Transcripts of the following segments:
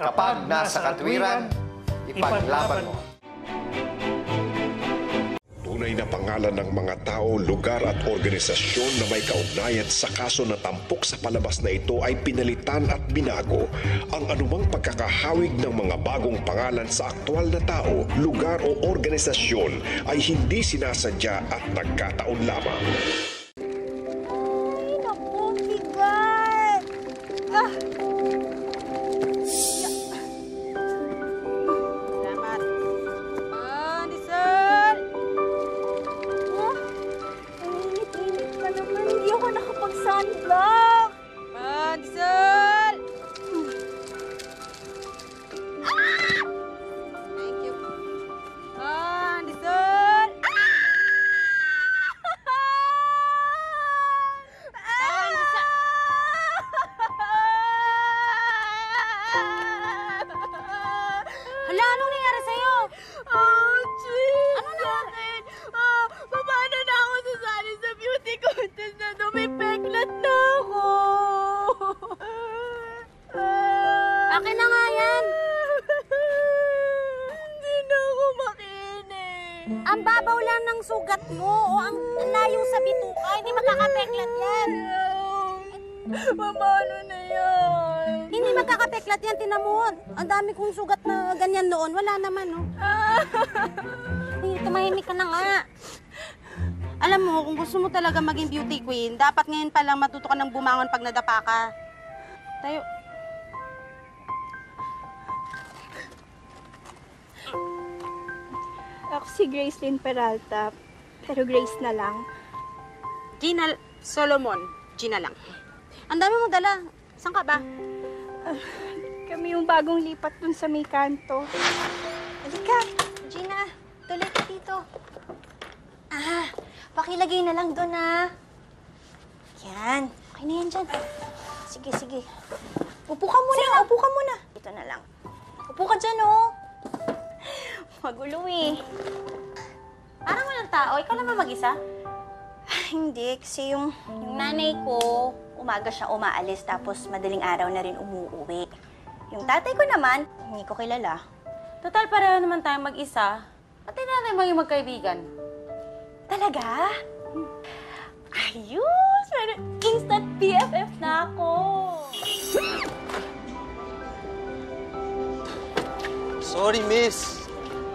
Kapag nasa katwiran, ipaglaban mo. Tunay na pangalan ng mga tao, lugar at organisasyon na may kaugnayan sa kaso na tampok sa palabas na ito ay pinalitan at binago. Ang anumang pagkakahawig ng mga bagong pangalan sa aktwal na tao, lugar o organisasyon ay hindi sinasadya at nagkataon lamang. Ay, naku, bigat! Salamat. Nissan! Ang init-init pa naman. Hindi ako nakapag-sunblock. Nissan! Thank you. Nissan! Hala, anong nangyari sa'yo? Jeez! Ano nangyari? Paano na ako sasali sa beauty contest na dumipeklat na ako? Akin na nga yan. Hindi na ako makinig. Ang babaw lang ng sugat mo o ang layo sa bituka, hindi magkakapeklat yan. Paano na yan? Hindi magkakapeklat yan, tinamon. Ang dami kong sugat na ganyan noon. Wala naman, no? Tumahimik ka na nga. Alam mo, kung gusto mo talaga maging beauty queen, dapat ngayon pa lang matuto ka ng bumangon pag nadapa ka. Tayo. Ako si Grace Lynn Peralta, pero Grace na lang. Gina Solomon. Gina lang. Ang dami mo dala. Saan ka ba? Kami yung bagong lipat dun sa may kanto. Halika, Gina. Tuloy ka dito. Pakilagay na lang doon, Yan. Okay na yan dyan. Sige, sige. Upo ka muna. Upo ka muna. Dito na lang. Upo ka dyan, Magulo, Parang walang tao. Ikaw lang ba mag-isa? Hindi. Kasi yung nanay ko, umaga siya umaalis tapos madaling araw na rin umuwi. Yung tatay ko naman, hindi ko kilala. Total, pareho naman tayo mag-isa. At hindi natin maging magkaibigan. Talaga? Ayos! Pero instant BFF na ako. Sorry, miss.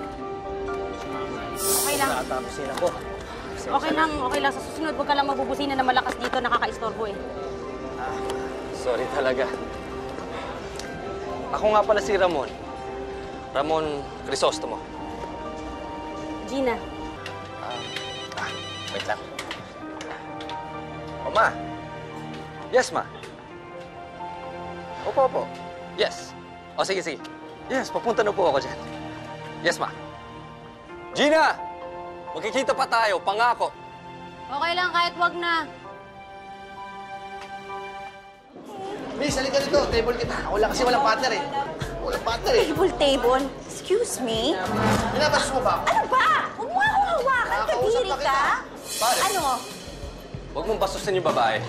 Okay lang. Natapusin ako. Okay lang. Sa susunod, huwag ka lang mabubusina na malakas dito. Nakaka-istorbo, Sorry talaga. Ako nga pala si Ramon. Ramon Crisostomo. Gina. Wait lang. O, Ma. Yes, Ma. Opo. Yes. O, sige. Yes, papunta na po ako dyan. Yes, Ma. Gina! Magkikita pa tayo, pangako. Okay lang, kahit wag na. Miss, halika dito. Table kita. Ako lang kasi walang partner Walang partner Table? Excuse me? Pinabastos mo ba ako? Ano ba? Huwag mo akong hawakan, kadiri ka. Pare. Ano? Huwag mong bastusin yung babae.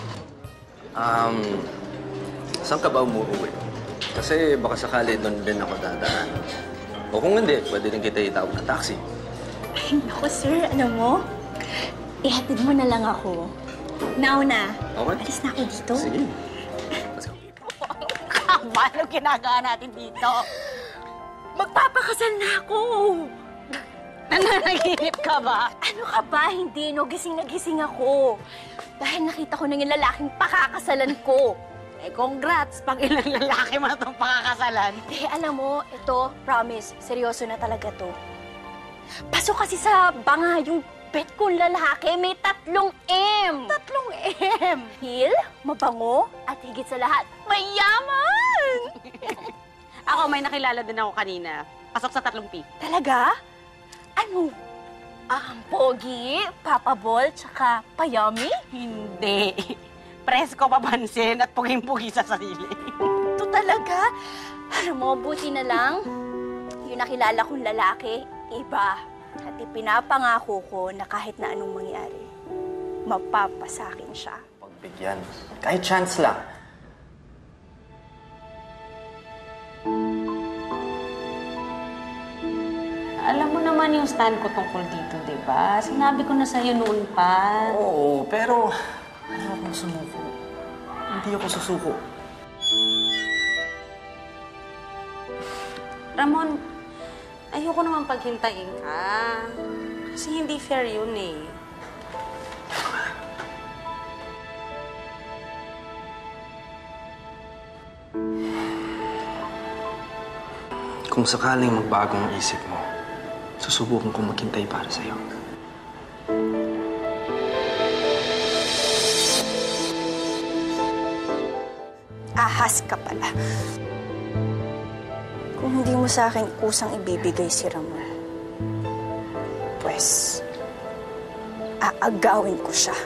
Saan ka ba umuwi? Kasi baka sakali doon din ako dadaan. O kung hindi, pwede rin kita itawag na taxi. Ay, naku, sir. Ano mo? Ihatid mo na lang ako. Now na. Okay. Alis na ako dito. Sige. Let's go. Ano ginagawa natin dito? Magpapakasal na ako. Nananaginip ka ba? Ano ka ba? Hindi, no. Gising na gising ako. Dahil nakita ko na yung lalaking pakakasalan ko. Congrats! Pag ilang lalaki mo itong pakakasalan. Alam mo, ito, promise, seryoso na talaga to. Pasok kasi sa banga yung bet kong lalaki, may 3 M. 3 M? Heel, mabango, at higit sa lahat, mayaman! Ako, may nakilala din ako kanina. Pasok sa 3 P. Talaga? Ano? Pogi, papabol, tsaka payami? Hindi. Presko papansin at puging-pugi sa sarili. Ito talaga? Alam mo, buti na lang, yung nakilala kong lalaki, iba. At ipinapangako ko na kahit na anong mangyari, mapapasakin siya. Pagbigyan. Kahit chance lang. Alam mo naman yung stand ko tungkol dito, di ba? Sinabi ko na sa'yo noon pa. Oo, pero ayoko sumuko. Hindi ako susuko. Ramon, ayoko naman paghintayin ka. Kasi hindi fair yun eh. Kung sakaling magbago ang isip mo, susubukan kong maghintay para sa'yo. Ahas ka pala. Kung hindi mo sa akin kusang ibibigay si Ramon, pues, aagawin ko siya.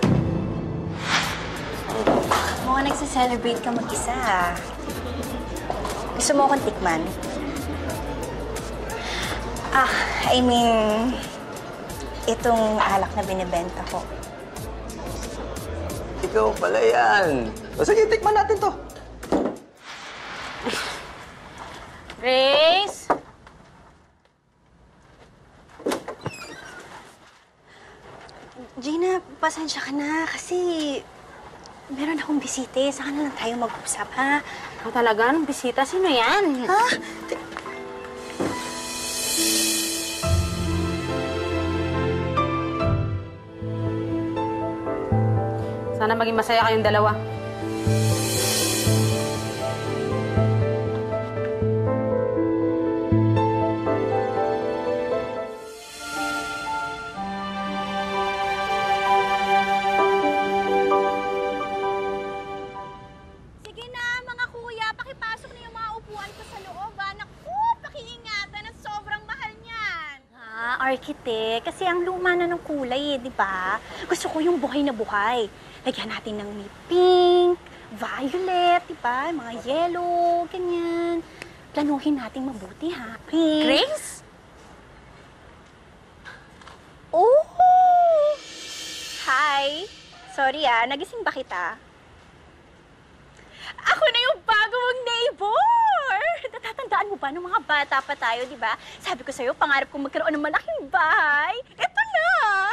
Mukhang nagsiselebrate ka mag-isa. Gusto mo akong tikman? I mean, itong alak na binibenta ko. Ikaw pala yan. O sige, tikman natin to. Grace? Gina, pasensya ka na kasi meron akong bisite. Saka na lang tayo mag-usap, ha? Ikaw talaga? Anong bisita? Sino yan? Ha? Sana maging masaya kayong dalawa. Sige na, mga kuya, pakipasok na yung mga upuan ko sa loob, ha? Naku, pakiingatan at sobrang mahal niyan. Architect, kasi ang luma na ng kulay, di ba? Gusto ko yung buhay na buhay. Lagyan natin ng may pink, violet, di ba? Mga yellow, ganyan. Planuhin natin mabuti, ha? Pink. Grace? Oh! Hi! Sorry nagising ba kita? Ako na yung bago mong neighbor! Natatandaan mo ba nung mga bata pa tayo, di ba? Sabi ko sa'yo, pangarap kong magkaroon ng malaking bahay. Eto na!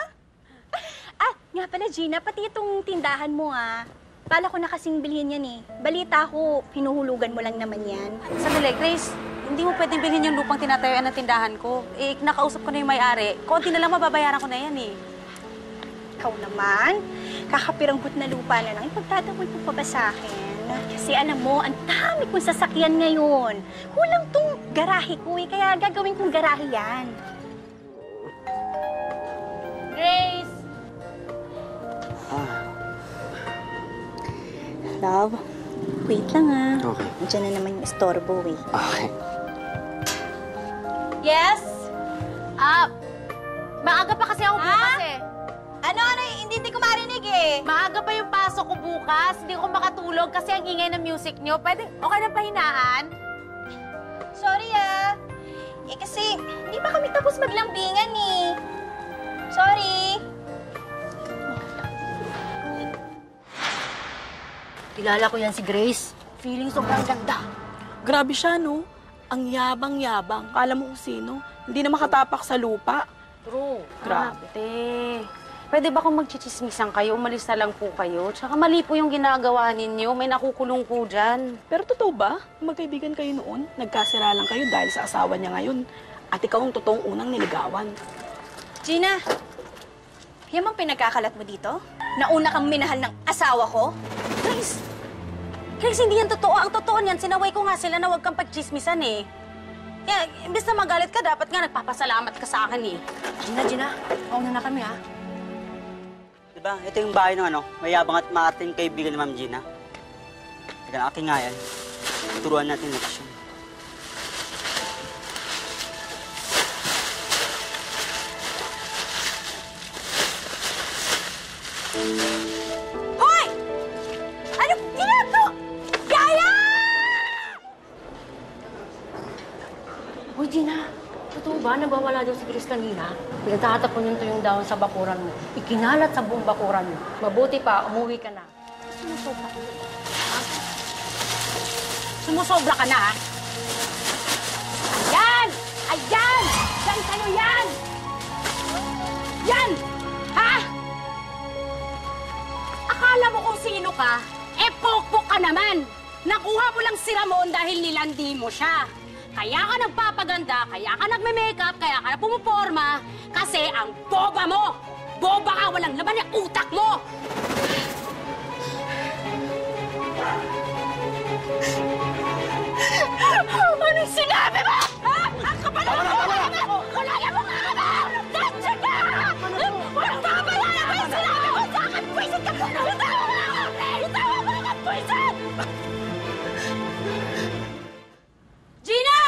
Nga pala, Gina, pati itong tindahan mo, Kala ko na kasing bilhin yan, eh. Balita ko, pinuhulugan mo lang naman yan. Sandali, Grace. Hindi mo pwedeng bilhin yung lupang tinatayuan ng tindahan ko. Eh, nakausap ko na yung may-ari. Konti na lang mababayaran ko na yan, eh. Ikaw naman, kakapiranggot na lupa na lang, ipagtataboy mo pa ba sa akin? Kasi alam mo, ang dami kong sasakyan ngayon. Kulang tong garahe ko, kaya gagawin kong garahe yan. Grace! Love, wait lang Okay. Diyan na naman yung istorbo, eh. Okay. Yes? Maaga pa kasi ako bukas, eh. Ano, hindi ko marinig, eh. Maaga pa yung pasok ko bukas. Hindi ko makatulog kasi ang ingay ng music nyo. Pwede, okay na pahinaan? Sorry, kasi hindi pa kami tapos maglambingan, eh. Sorry. Kilala ko yan si Grace. Feeling sobrang ganda. Grabe siya, no? Ang yabang-yabang. Kala mo kung sino? Hindi na makatapak sa lupa. True. Grabe. Pwede ba kung magchichismisan kayo, umalis na lang po kayo? Tsaka mali po yung ginagawa ninyo. May nakukulong po dyan. Pero totoo ba? Magkaibigan kayo noon, nagkasira lang kayo dahil sa asawa niya ngayon. At ikaw ang totoong unang niligawan. Gina, yan bang pinagkakalat mo dito? Nauna kang minahal ng asawa ko? Grace, hindi yan totoo. Ang totoo niyan, sinaway ko nga sila na huwag kang pagchismisan, eh. Kaya, imbes na magalit ka, dapat nga nagpapasalamat ka sa akin, eh. Gina, mauna na kami, ha? Diba? Ito yung bahay ng mayabang at maarting kaibigan ni Ma'am Gina. Teka na, aking nga yan. Turuan natin leksyon. Hoy! Ano ginagawa? Yaya! Hoy, Gina, totoo ba? Nabawala daw si Grace kanina? Pinagtatapon yung tuyong dahon sa bakuran mo. Ikinalat sa buong bakuran mo. Mabuti pa, umuwi ka na. Sumusobra ka na, ha? Ayan! Ayan! Diyan sa'yo yan! ka? Eh, pokpok ka naman! Nakuha mo lang si Ramon dahil nilandi mo siya. Kaya ka nagpapaganda, kaya ka nagme-makeup, kaya ka na pumuporma. Kasi ang boba mo! Boba ka! Walang laman yung utak mo! Anong sinabi mo? Ha? Ang kapal mo! Wala niya mo nga ka! Tatsa ka! Tama na ba yung sinabi mo sa akin? Pwisit ka! Itawa mo ako! Itawa mo ako! Pwisit! Gina!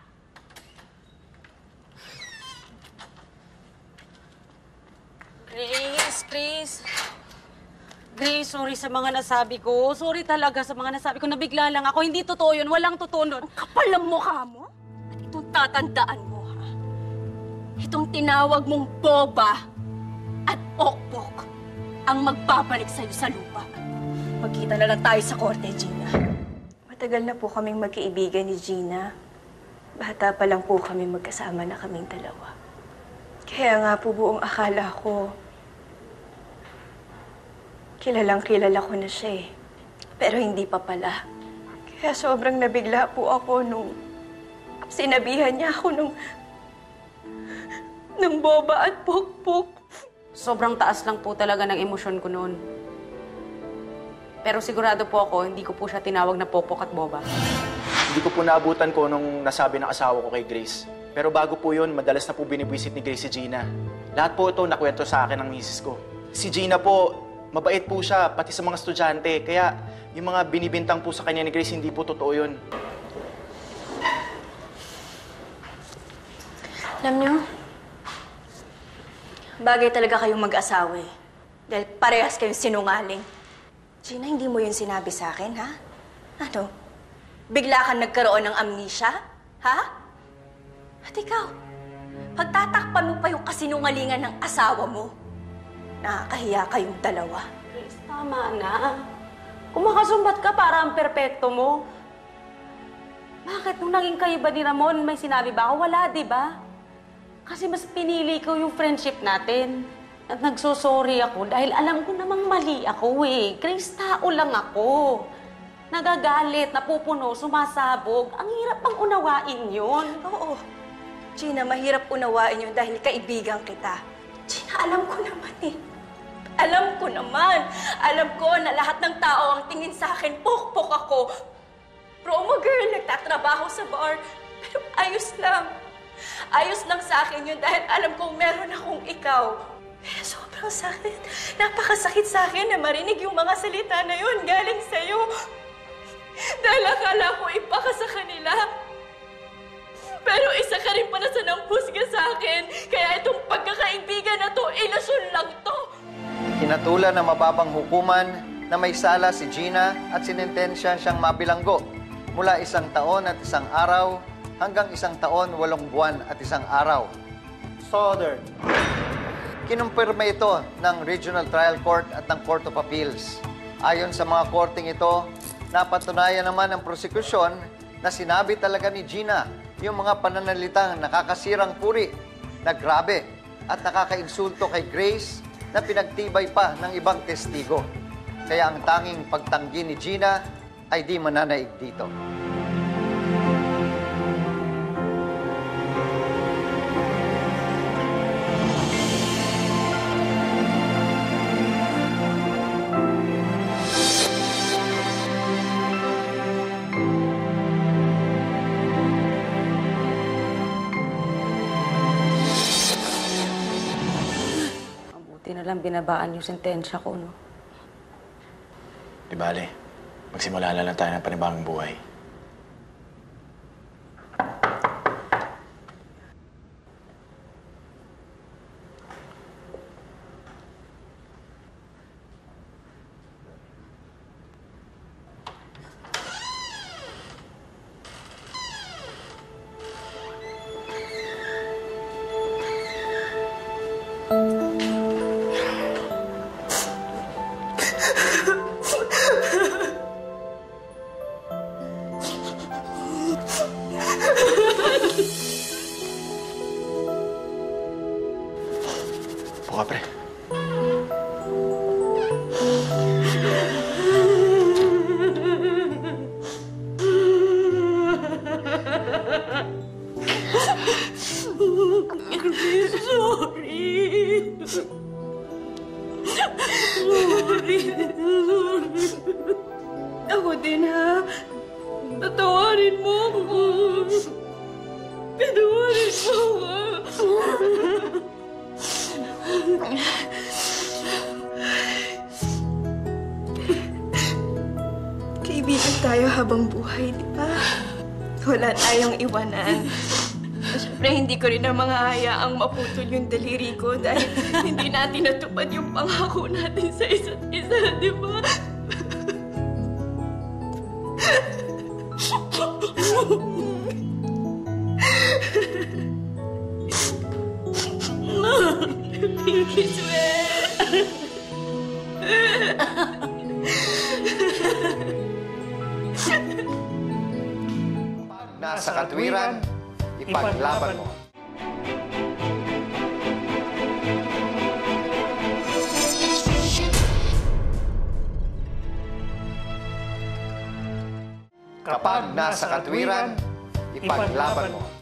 Grace, sorry sa mga nasabi ko. Sorry talaga sa mga nasabi ko. Nabigla lang ako. Hindi totoo yun. Walang totoo nun. Ang kapal ng mukha mo? At itong tatandaan mo, ha? Itong tinawag mong boba at pokpok ang magbabalik sa'yo sa lupa. Magkita na lang tayo sa korte, Gina. Matagal na po kaming magkaibigan ni Gina. Bata pa lang po kami magkasama na kaming dalawa. Kaya nga po buong akala ko, kilalang-kilala ko na siya eh. Pero hindi pa pala. Kaya sobrang nabigla po ako nung sinabihan niya ako nung boba at pokpok. Sobrang taas lang po talaga ng emosyon ko noon. Pero sigurado po ako, hindi ko po siya tinawag na pokpok at boba. Hindi ko po naabutan ko nung nasabi ng asawa ko kay Grace. Pero bago po yun, madalas na po binibwisit ni Grace si Gina. Lahat po ito nakwento sa akin ng misis ko. Si Gina po, mabait po siya, pati sa mga estudyante. Kaya yung mga binibintang po sa kanya ni Grace, hindi po totoo yun. Alam niyo, bagay talaga kayong mag-asawa eh. Dahil parehas kayong sinungaling. Gina, hindi mo yun sinabi sa akin, ha? Ano? Bigla kang nagkaroon ng amnesia? Ha? At ikaw, pagtatakpan mo pa yung kasinungalingan ng asawa mo, nakakahiya kayong dalawa. Grace, tama na. Kumakasumbat ka para ang perpekto mo. Bakit nung naging kayo ba ni Ramon, may sinabi ba ako? Wala, di ba? Kasi mas pinili ko yung friendship natin. At nagsosorry ako dahil alam ko namang mali ako eh. Grace, tao lang ako. Nagagalit, napupuno, sumasabog. Ang hirap pang unawain yun. Oo. Gina, mahirap unawain yun dahil kaibigan kita. Gina, alam ko naman eh. Alam ko naman. Alam ko na lahat ng tao ang tingin sa akin, pokpok ako. Promo girl, nagtatrabaho sa bar. Pero ayos lang. Ayos lang sa akin yun dahil alam kong meron akong ikaw. Pero sobrang sakit. Napakasakit sa akin na marinig yung mga salita na yun galing sa'yo. Dahil akala ko ipa ka sa kanila. Pero isa ka rin pala sa nangpusga sa akin. Kaya itong pagkakaibigan na to, ilusyon lang to. Hinatulan ng mababang hukuman na may sala si Gina at sinintensya siyang mabilanggo mula 1 taon at 1 araw hanggang 1 taon, 8 buwan at 1 araw. Southern. Kinumpirma ito ng Regional Trial Court at ng Court of Appeals. Ayon sa mga korting ito, napatunayan naman ng prosekusyon na sinabi talaga ni Gina yung mga pananalitang nakakasirang puri, na grabe at nakakainsulto kay Grace na pinagtibay pa ng ibang testigo. Kaya ang tanging pagtanggi ni Gina ay di mananaig dito. Buti na lang binabaan yung sentensya ko, no? Di bale, magsimula na lang tayo ng panibagong buhay. Buka, pre. Ako din, ha? Tatawarin mo ako. Patawarin mo ako. Kaibigan tayo habang buhay, di ba? Wala tayong iwanan. Siyempre, hindi ko rin na mga hayaang maputol yung daliri ko dahil hindi natin natupad yung pangako natin sa isa't isa, di ba? Thank you, swear. Nasa katwiran, ipaglaban mo. Kapag nasa katwiran, ipaglaban mo.